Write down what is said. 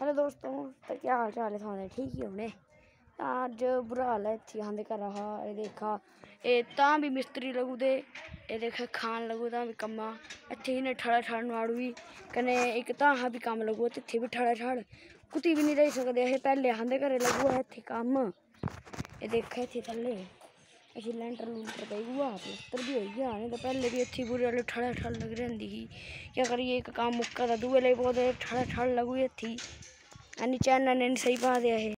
Hello दोस्तों, तो क्या हाल चाल है थोड़े? ठीक ही होने। अज बुरा हाल है इत्थे आंदे घरा हा। देखा तां भी मिस्त्री लगू दे, देखा खान लगू तां भी कम्मा इत्थे इन्हें ठड़ा ठड़ नाड़ू कने एक तां हा भी कम्म लगू इत्थे भी ठड़ा ठड़ कुत्ती भी नहीं रही सकदे अस। पहले आंदे घरे लगू है इत्थे कम्म। देखा इत्थे थल्ले अच्छी लैंटर लूंटर पेई हुआ, प्लस्तर भी होई गया। नहीं तो पहले भी इत्थे बुरे वाले ठड़ा ठड़ लग रही ही। क्या करिए, एक काम मुक्का था दूए ले पौधे ठड़ा ठड़ लगू इत्थे। चैनल ने सही पा दिया है।